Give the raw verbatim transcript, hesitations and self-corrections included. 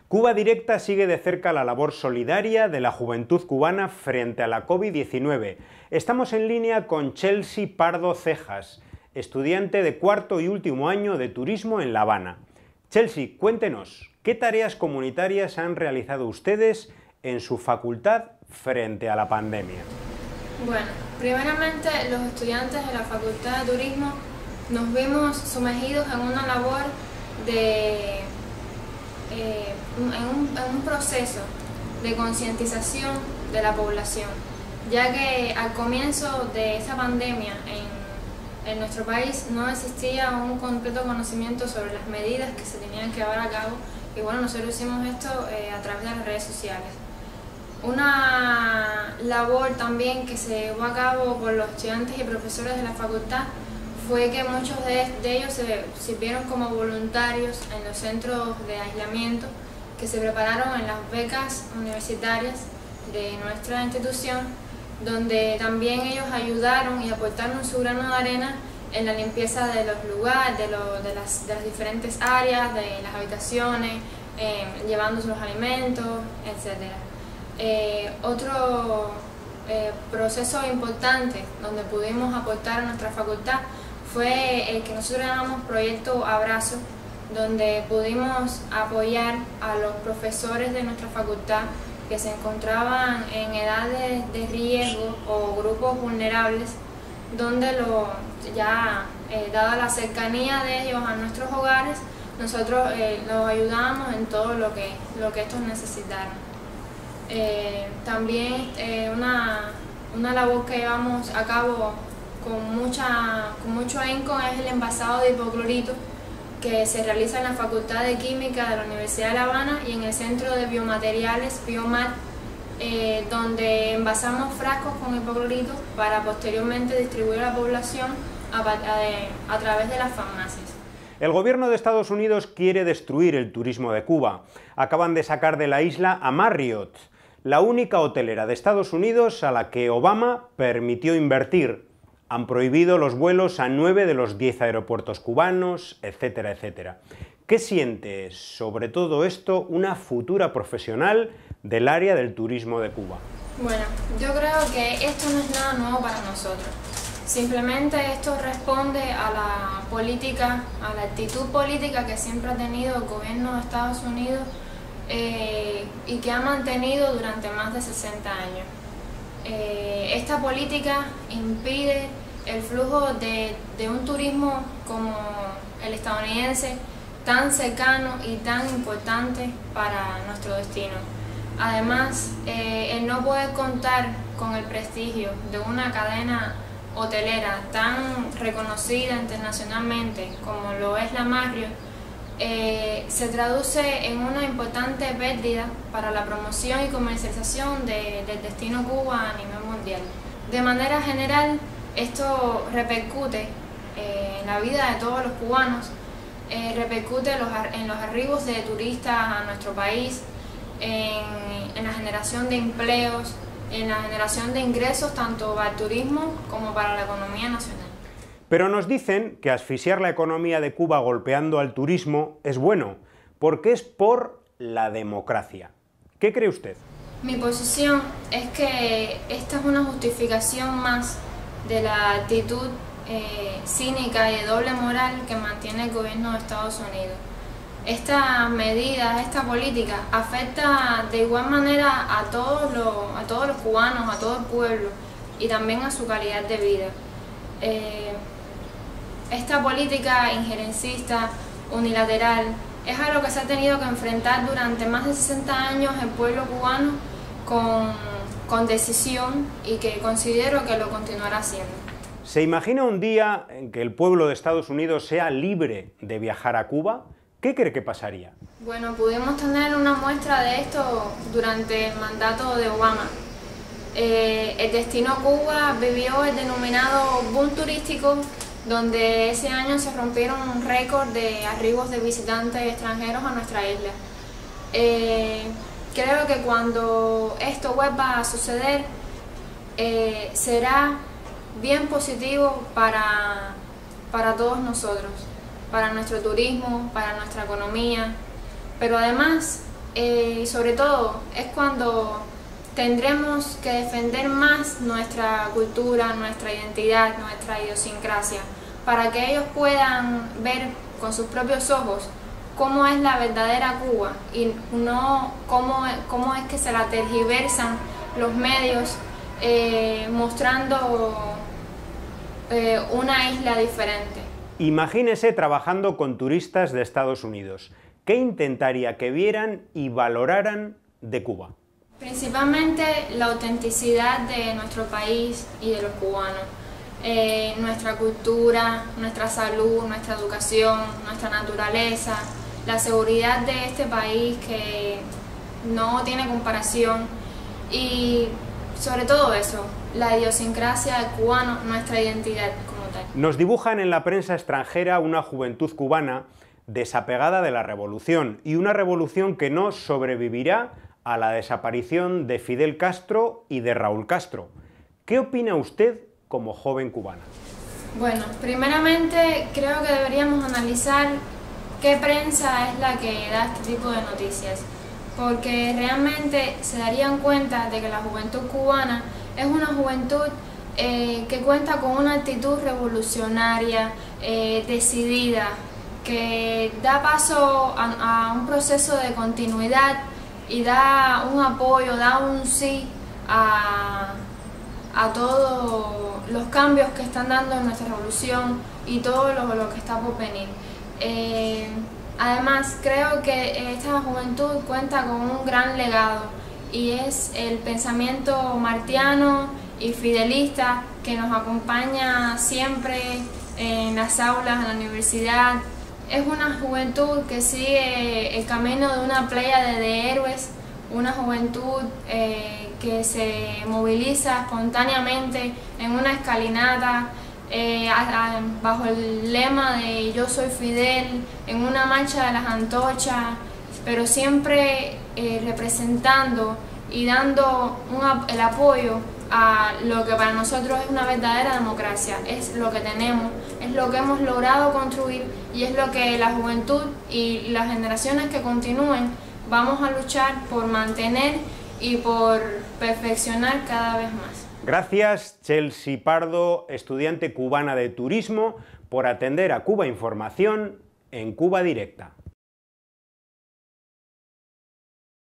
Cuba Directa sigue de cerca la labor solidaria de la juventud cubana frente a la COVID diecinueve. Estamos en línea con Chelsea Pardo Cejas, estudiante de cuarto y último año de turismo en La Habana. Chelsea, cuéntenos, ¿qué tareas comunitarias han realizado ustedes en su facultad frente a la pandemia? Bueno, primeramente los estudiantes de la Facultad de Turismo nos vimos sumergidos en una labor de... Eh, en, un, en un proceso de concientización de la población, ya que al comienzo de esta pandemia en, en nuestro país no existía un completo conocimiento sobre las medidas que se tenían que llevar a cabo, y bueno, nosotros hicimos esto eh, a través de las redes sociales. Una labor también que se llevó a cabo por los estudiantes y profesores de la facultad fue que muchos de, de ellos se sirvieron como voluntarios en los centros de aislamiento que se prepararon en las becas universitarias de nuestra institución, donde también ellos ayudaron y aportaron su grano de arena en la limpieza de los lugares, de, lo, de, las, de las diferentes áreas, de las habitaciones, eh, llevándose los alimentos, etcétera. Eh, otro eh, proceso importante donde pudimos aportar a nuestra facultad fue el que nosotros llamamos Proyecto Abrazo, donde pudimos apoyar a los profesores de nuestra facultad que se encontraban en edades de riesgo o grupos vulnerables, donde lo, ya eh, dada la cercanía de ellos a nuestros hogares, nosotros eh, los ayudamos en todo lo que, lo que estos necesitaran. Eh, también eh, una, una labor que llevamos a cabo con, mucha, con mucho ahínco es el envasado de hipoclorito, que se realiza en la Facultad de Química de la Universidad de La Habana y en el Centro de Biomateriales, Biomar, eh, donde envasamos frascos con hipoclorito para posteriormente distribuir a la población a, a, a través de las farmacias. El gobierno de Estados Unidos quiere destruir el turismo de Cuba. Acaban de sacar de la isla a Marriott, la única hotelera de Estados Unidos a la que Obama permitió invertir. Han prohibido los vuelos a nueve de los diez aeropuertos cubanos, etcétera, etcétera. ¿Qué siente sobre todo esto una futura profesional del área del turismo de Cuba? Bueno, yo creo que esto no es nada nuevo para nosotros. Simplemente esto responde a la política, a la actitud política que siempre ha tenido el gobierno de Estados Unidos eh, y que ha mantenido durante más de sesenta años. Eh, esta política impide el flujo de, de un turismo como el estadounidense, tan cercano y tan importante para nuestro destino. Además, eh, el no poder contar con el prestigio de una cadena hotelera tan reconocida internacionalmente como lo es la Marriott, eh, se traduce en una importante pérdida para la promoción y comercialización de, del destino Cuba a nivel mundial. De manera general, esto repercute eh, en la vida de todos los cubanos, eh, repercute en los, en los arribos de turistas a nuestro país, en, en la generación de empleos, en la generación de ingresos tanto para el turismo como para la economía nacional. Pero nos dicen que asfixiar la economía de Cuba golpeando al turismo es bueno, porque es por la democracia. ¿Qué cree usted? Mi posición es que esta es una justificación más de la actitud eh, cínica y de doble moral que mantiene el gobierno de Estados Unidos. Esta medida, esta política, afecta de igual manera a todos los, a todos los cubanos, a todo el pueblo y también a su calidad de vida. Eh, esta política injerencista, unilateral, es algo que se ha tenido que enfrentar durante más de sesenta años el pueblo cubano con, con decisión y que considero que lo continuará haciendo. ¿Se imagina un día en que el pueblo de Estados Unidos sea libre de viajar a Cuba? ¿Qué cree que pasaría? Bueno, pudimos tener una muestra de esto durante el mandato de Obama. Eh, el destino Cuba vivió el denominado boom turístico, donde ese año se rompieron un récord de arribos de visitantes extranjeros a nuestra isla. Eh, creo que cuando esto vuelva a suceder, eh, será bien positivo para, para todos nosotros, para nuestro turismo, para nuestra economía, pero además eh, y sobre todo es cuando tendremos que defender más nuestra cultura, nuestra identidad, nuestra idiosincrasia, para que ellos puedan ver con sus propios ojos cómo es la verdadera Cuba y no cómo, cómo es que se la tergiversan los medios eh, mostrando eh, una isla diferente. Imagínese trabajando con turistas de Estados Unidos. ¿Qué intentaría que vieran y valoraran de Cuba? Principalmente la autenticidad de nuestro país y de los cubanos. Eh, nuestra cultura, nuestra salud, nuestra educación, nuestra naturaleza, la seguridad de este país que no tiene comparación y sobre todo eso, la idiosincrasia del cubano, nuestra identidad como tal. Nos dibujan en la prensa extranjera una juventud cubana desapegada de la revolución y una revolución que no sobrevivirá a la desaparición de Fidel Castro y de Raúl Castro. ¿Qué opina usted como joven cubana? Bueno, primeramente creo que deberíamos analizar qué prensa es la que da este tipo de noticias, porque realmente se darían cuenta de que la juventud cubana es una juventud eh, que cuenta con una actitud revolucionaria, eh, decidida, que da paso a, a un proceso de continuidad y da un apoyo, da un sí a, a todos los cambios que están dando en nuestra revolución y todo lo, lo que está por venir. Eh, además, creo que esta juventud cuenta con un gran legado y es el pensamiento martiano y fidelista que nos acompaña siempre en las aulas, en la universidad. Es una juventud que sigue el camino de una pléyade de héroes, una juventud eh, que se moviliza espontáneamente en una escalinata, eh, a, a, bajo el lema de Yo soy Fidel, en una marcha de las antorchas, pero siempre eh, representando y dando un, el apoyo a lo que para nosotros es una verdadera democracia, es lo que tenemos, es lo que hemos logrado construir y es lo que la juventud y las generaciones que continúen vamos a luchar por mantener y por perfeccionar cada vez más. Gracias, Chelsea Pardo, estudiante cubana de turismo, por atender a Cuba Información en Cuba Directa.